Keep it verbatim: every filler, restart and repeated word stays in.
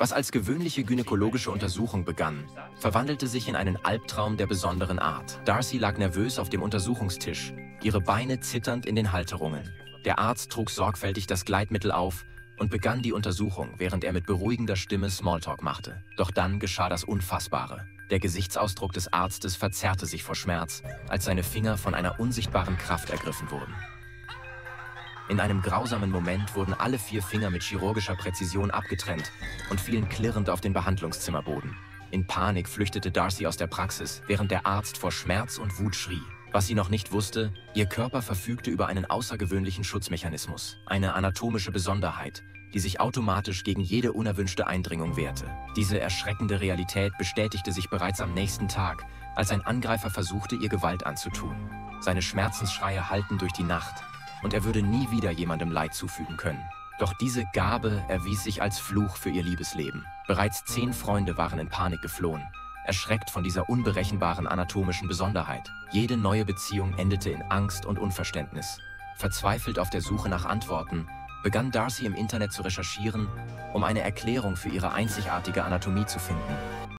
Was als gewöhnliche gynäkologische Untersuchung begann, verwandelte sich in einen Albtraum der besonderen Art. Darcy lag nervös auf dem Untersuchungstisch, ihre Beine zitternd in den Halterungen. Der Arzt trug sorgfältig das Gleitmittel auf und begann die Untersuchung, während er mit beruhigender Stimme Smalltalk machte. Doch dann geschah das Unfassbare. Der Gesichtsausdruck des Arztes verzerrte sich vor Schmerz, als seine Finger von einer unsichtbaren Kraft ergriffen wurden. In einem grausamen Moment wurden alle vier Finger mit chirurgischer Präzision abgetrennt und fielen klirrend auf den Behandlungszimmerboden. In Panik flüchtete Darcy aus der Praxis, während der Arzt vor Schmerz und Wut schrie. Was sie noch nicht wusste, ihr Körper verfügte über einen außergewöhnlichen Schutzmechanismus, eine anatomische Besonderheit, die sich automatisch gegen jede unerwünschte Eindringung wehrte. Diese erschreckende Realität bestätigte sich bereits am nächsten Tag, als ein Angreifer versuchte, ihr Gewalt anzutun. Seine Schmerzensschreie hallten durch die Nacht, und er würde nie wieder jemandem Leid zufügen können. Doch diese Gabe erwies sich als Fluch für ihr Liebesleben. Bereits zehn Freunde waren in Panik geflohen, erschreckt von dieser unberechenbaren anatomischen Besonderheit. Jede neue Beziehung endete in Angst und Unverständnis. Verzweifelt auf der Suche nach Antworten, begann Darcy im Internet zu recherchieren, um eine Erklärung für ihre einzigartige Anatomie zu finden.